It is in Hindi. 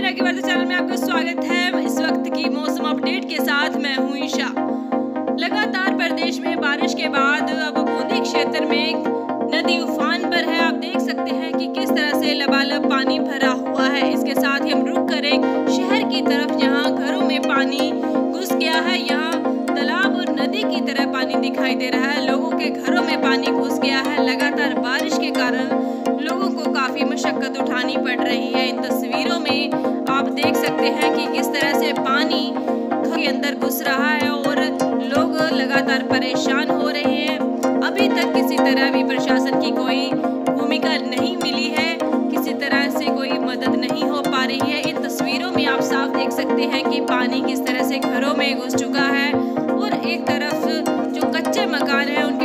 की बात चैनल में आपका स्वागत है। इस वक्त की मौसम अपडेट के साथ मैं हूं ईशा। लगातार प्रदेश में बारिश के बाद अब बूंदी क्षेत्र में नदी उफान पर है। आप देख सकते हैं कि किस तरह से लबालब पानी भरा हुआ है। इसके साथ ही हम रुक करें शहर की तरफ, जहां घरों में पानी घुस गया है। यहाँ तालाब और नदी की तरह पानी दिखाई दे रहा है। लोगों के घरों में पानी घुस गया है। लगातार बारिश के कारण लोगों को काफी मशक्कत उठानी पड़ रही है। इन तस्वीरों में आप देख सकते हैं कि किस तरह से पानी घर के अंदर घुस रहा है और लोग लगातार परेशान हो रहे हैं। अभी तक किसी तरह भी प्रशासन की कोई भूमिका नहीं मिली है, किसी तरह से कोई मदद नहीं हो पा रही है। इन तस्वीरों में आप साफ देख सकते हैं कि पानी किस तरह से घरों में घुस चुका है और एक तरफ जो कच्चे मकान है